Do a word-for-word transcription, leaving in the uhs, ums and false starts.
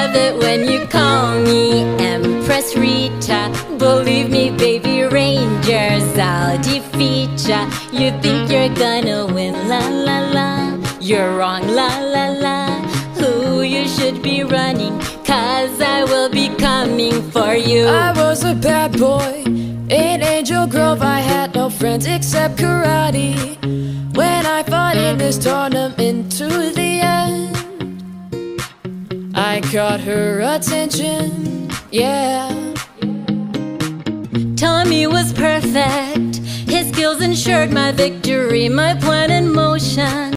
love it when you call me Empress Rita. Believe me, baby rangers, I'll defeat ya. You think you're gonna win, la la la. You're wrong, la la la. Who you should be running, cause I will be coming for you. I was a bad boy in Angel Grove. I had no friends except karate. When I fought in this tournament to the end, I caught her attention, yeah. Tommy was perfect. His skills ensured my victory, my plan in motion.